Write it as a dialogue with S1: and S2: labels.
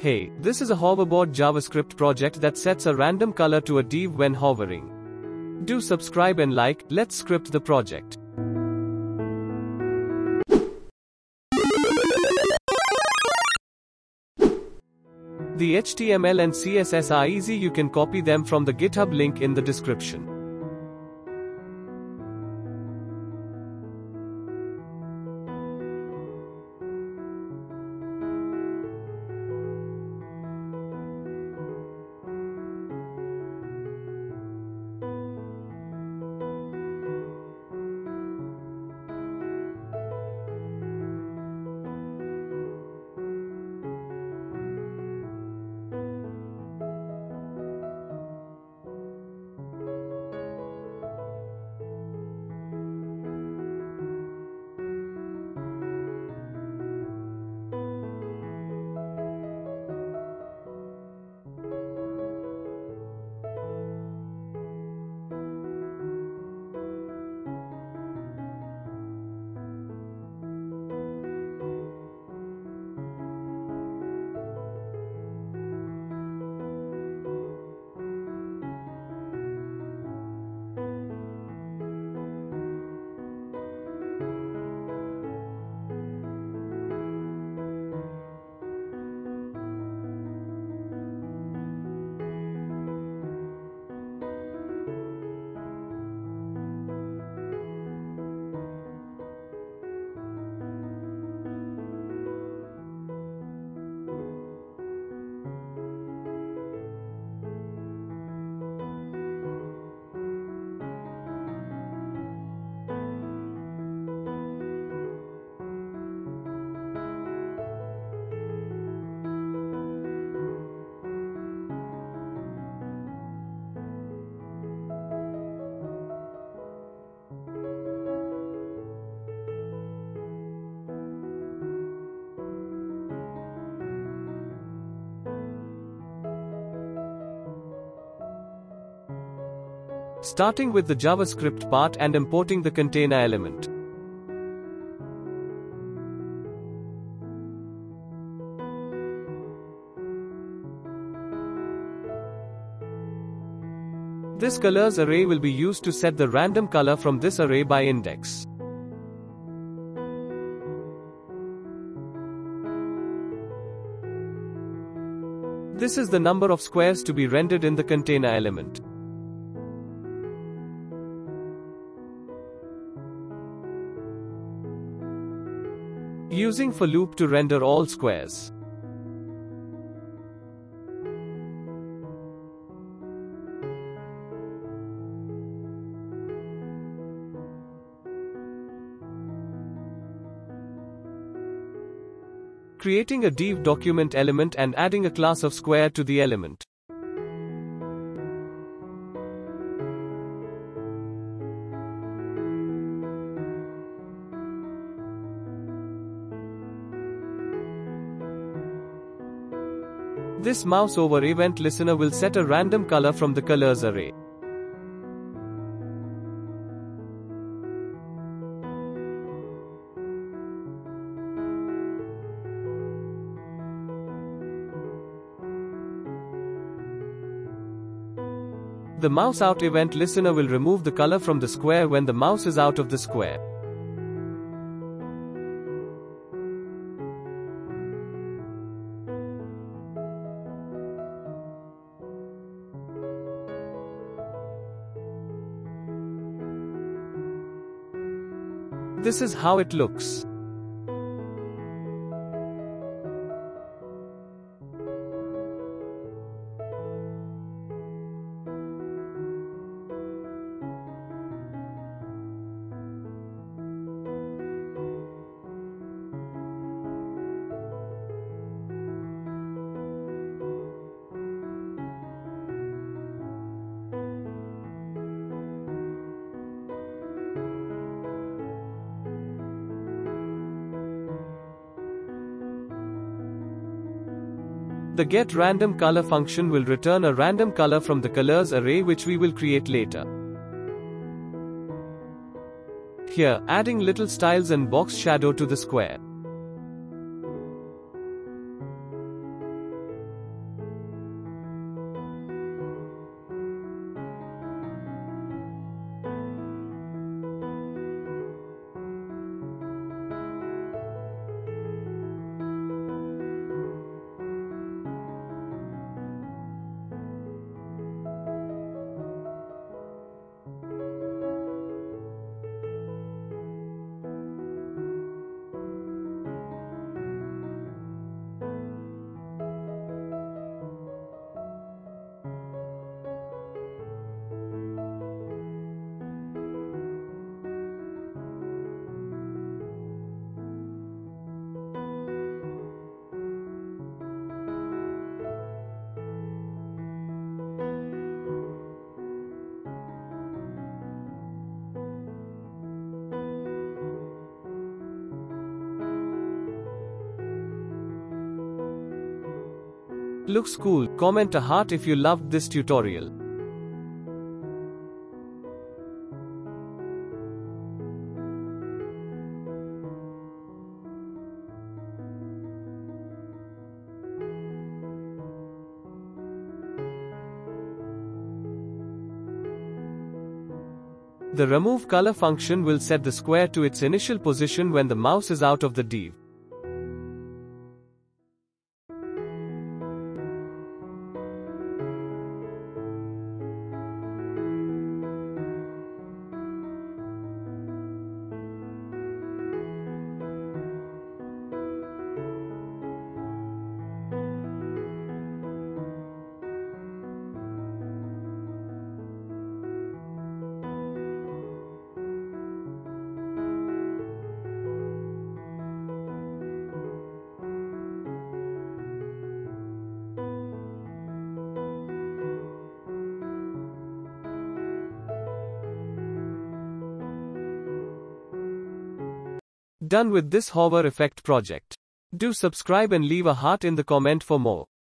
S1: Hey, this is a hoverboard JavaScript project that sets a random color to a div when hovering. Do subscribe and like, let's script the project. The HTML and CSS are easy, you can copy them from the GitHub link in the description. Starting with the JavaScript part and importing the container element. This colors array will be used to set the random color from this array by index. This is the number of squares to be rendered in the container element. Using for loop to render all squares. Creating a div document element and adding a class of square to the element. This mouse over event listener will set a random color from the colors array. The mouse out event listener will remove the color from the square when the mouse is out of the square. This is how it looks. The getRandomColor function will return a random color from the colors array which we will create later. Here, adding little styles and box shadow to the square. Looks cool. Comment a heart if you loved this tutorial. The remove color function will set the square to its initial position when the mouse is out of the div. Done with this hover effect project. Do subscribe and leave a heart in the comment for more.